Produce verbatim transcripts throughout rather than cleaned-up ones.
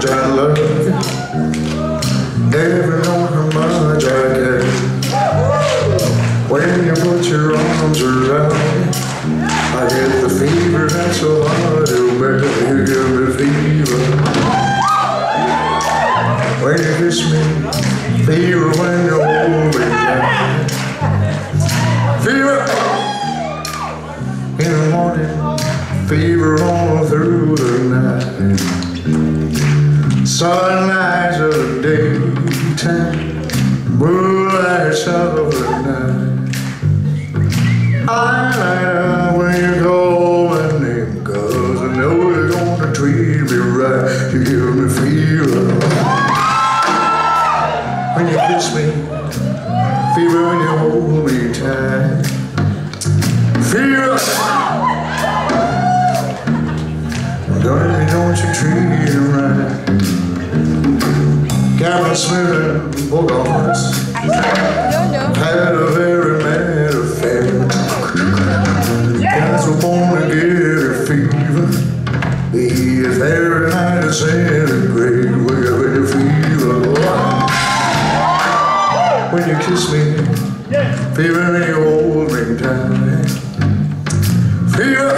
much I love you. Never know how much I care. When you put your arms around me, I get the fever that's so hard to bear. You give me fever when you kiss me, fever when you hold me down. Fever in the morning, fever all through the night. Sunlights of the daytime, moonlights of the night. I light up when you call my name, 'cause I know you're gonna treat me right. You give me fever when you kiss me, fever when you hold me tight. Fever, darling, don't you treat me right. Captain Smith and Bogart had a very mad affair. Guys were born to get a fever. He is every night a centigrade with a fever. When you kiss me, fever when you hold me tight. Fever,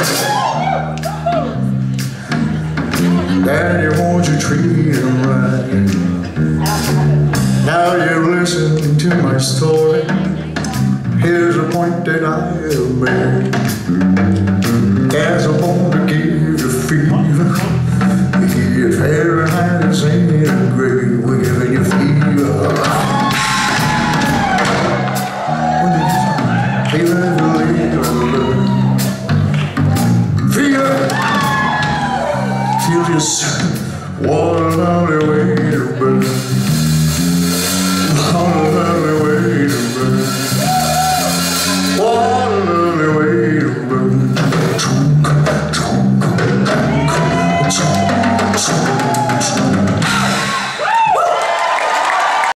Daddy, won't you treat him right? Now you listen to my story. Here's a point that I have made. As I'm born to give you fever, he is Fahrenheit and centigrade with your fever. When you fever, fever, feel your water lovely way.